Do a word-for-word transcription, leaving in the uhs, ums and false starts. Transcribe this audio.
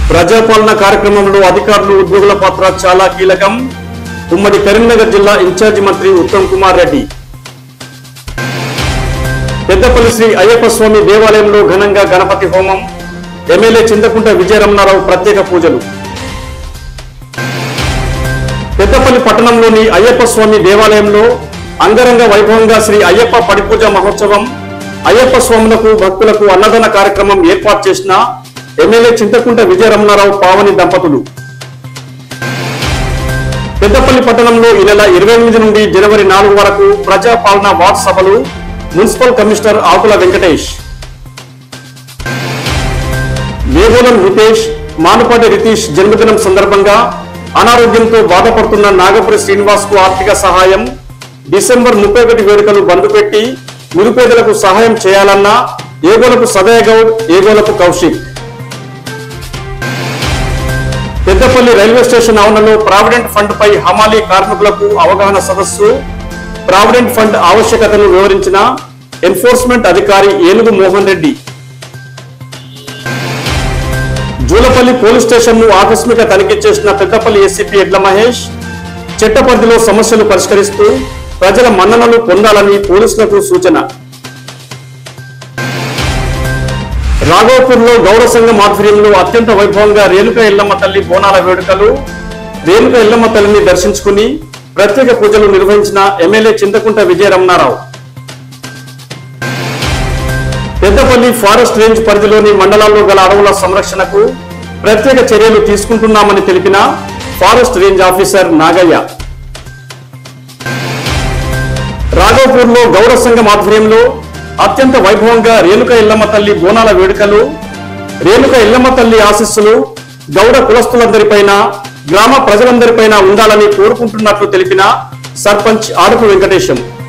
ప్రజాపాలన కార్యక్రమంలో అధికారులు ఉద్యోగుల పాత్ర చాలా కీలకం. ఉమ్మడి కరీంనగర్ జిల్లా ఇన్ఛార్జి మంత్రి ఉత్తమ్ కుమార్ రెడ్డి. పెద్దపల్లి శ్రీ అయ్యప్ప స్వామి దేవాలయంలో ఘనంగా గణపతి హోమం. ఎమ్మెల్యే చింతకుంట విజయరమణారావు ప్రత్యేక పూజలు. పెద్దపల్లి పట్టణంలోని అయ్యప్ప స్వామి దేవాలయంలో అంగరంగ వైభవంగా శ్రీ అయ్యప్ప పడిపూజ మహోత్సవం, అయ్యప్ప స్వాములకు భక్తులకు అన్నదాన కార్యక్రమం ఏర్పాటు చేసిన ఎమ్మెల్యే చింతకుంట విజయరమణారావు పావని దంపతులు. పెద్దపల్లి పట్టణంలో ఈ నెల ఇరవై ఎనిమిది నుండి జనవరి నాలుగు వరకు ప్రజాపాలన వార్డు సభలు. Municipal commissioner Akula Venkatesh. వేగోలం రితేష్, మానుపాటి రితీష్ జన్మదినం సందర్భంగా అనారోగ్యంతో బాధపడుతున్న నాగపురి శ్రీనివాస్ కు ఆర్థిక సహాయం. డిసెంబర్ ముప్పై ఒకటి వేడుకలు బంద్ పెట్టి నిరుపేదలకు సహాయం చేయాలన్న ఏగోలపు సదయ గౌడ్, ఏగోలపు కౌశిక్. పెద్దపల్లి రైల్వే స్టేషన్ ఆవరణలో ప్రావిడెంట్ ఫండ్ పై హమాలీ కార్మికులకు అవగాహన సదస్సు. ప్రావిడెంట్ ఫండ్ ఆవశ్యకతను వివరించిన ఎన్ఫోర్స్మెంట్ అధికారి ఏనుగు మోహన్ రెడ్డి. జూలపల్లి పోలీస్ స్టేషన్ ను ఆకస్మిక తనిఖీ చేసిన పెద్దపల్లి ఏసీపీ ఎడ్ల మహేష్. చట్ట పరిధిలో సమస్యలు పరిష్కరిస్తూ ప్రజల మన్ననలు పొందాలని పోలీసులకు సూచన. రాఘవపూర్ లో గౌడ సంఘం ఆధ్వర్యంలో అత్యంత వైభవంగా రేణుక ఎల్లమ్మ తల్లి బోనాల వేడుకలు. రేణుక ఎల్లమ్మ తల్లిని దర్శించుకుని ప్రత్యేక పూజలు నిర్వహించిన MLA Chintakunta Vijayaramanarao. Peddapalli forest range పరిధిలోని మండలాల్లో గల అడవుల సంరక్షణకు ప్రత్యేక చర్యలు తీసుకుంటున్నామని తెలిపిన forest range officer Nagaiah. Raghavapur లో గౌడ సంఘం ఆధ్వర్యంలో అత్యంత వైభవంగా రేణుక ఎల్లమ్మ తల్లి బోనాల వేడుకలు. రేణుక ఎల్లమ్మ తల్లి ఆశీస్సులు గౌడ కులస్తులందరిపైన, గ్రామ ప్రజలందరిపైన ఉండాలని కోరుకుంటున్నట్లు తెలిపిన సర్పంచ్ ఆడుపు వెంకటేశం.